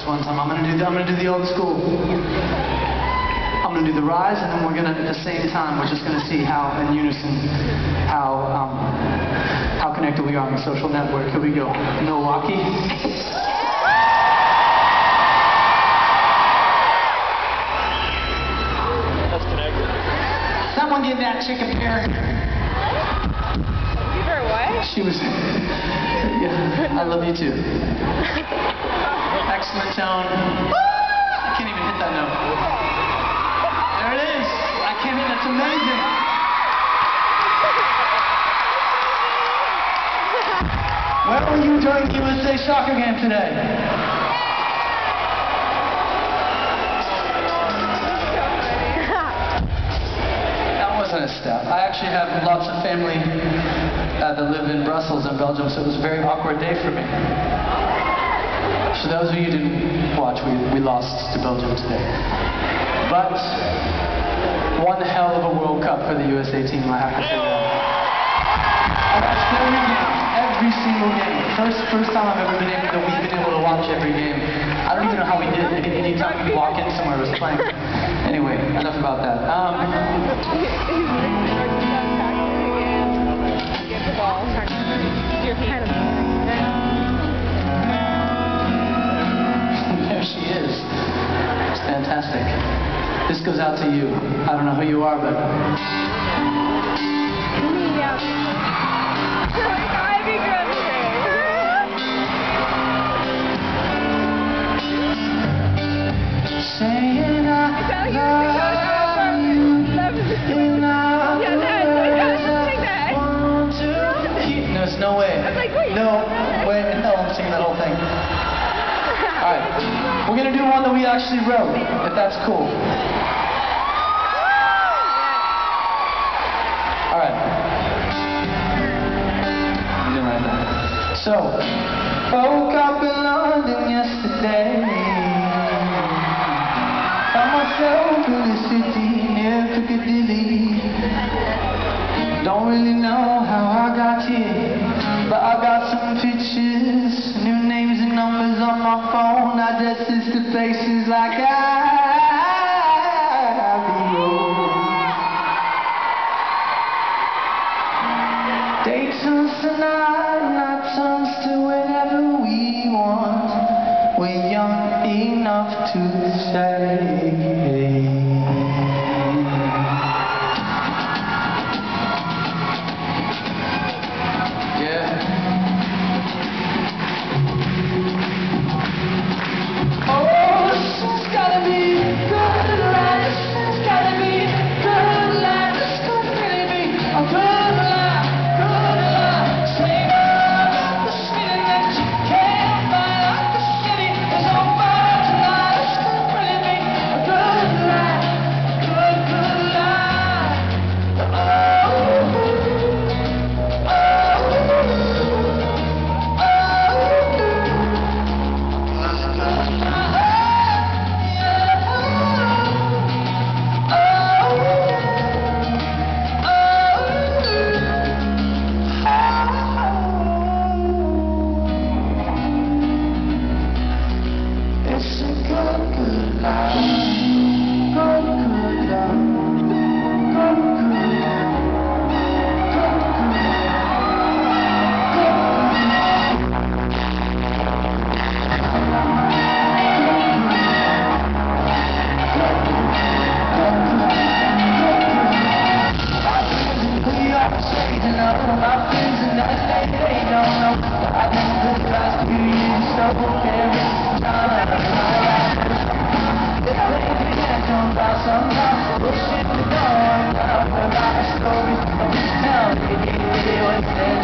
one time. I'm gonna do the old school. I'm gonna do the rise, and then we're gonna, at the same time, we're just gonna see how in unison, how connected we are on the social network. Here we go. Milwaukee. That's connected. Someone get that chicken parrot. Give her what? She was. Yeah, I love you too. Excellent tone. I can't even hit that note. There it is. I can't hit. That's amazing. Where were you during the USA soccer game today? That wasn't a step. I actually have lots of family that live in Brussels and Belgium, so it was a very awkward day for me. For those of you who didn't watch, we lost to Belgium today. But one hell of a World Cup for the USA team, I have to say that. I watched every game, every single game. First time I've ever been able to, we've been able to watch every game. I don't even know how we did it. Anytime we walk in somewhere it was playing. Anyway, enough about that. You're kind of boring. There she is. It's fantastic. This goes out to you. I don't know who you are, but... Saying I love you, and I want to... There's no way. No way in hell I'm singing that whole thing. Alright, we're going to do one that we actually wrote, if that's cool. Alright. You didn't write that. So, woke up in London yesterday. Found myself in a city near Piccadilly. Don't really know how I got here, but I got some pictures, new names and numbers on my phone, addresses to places like Abbey Road. Day turns to night, night turns to whenever we want. We're young enough to say. Somehow, we'll shit the door. I'm about the story. Just tell me,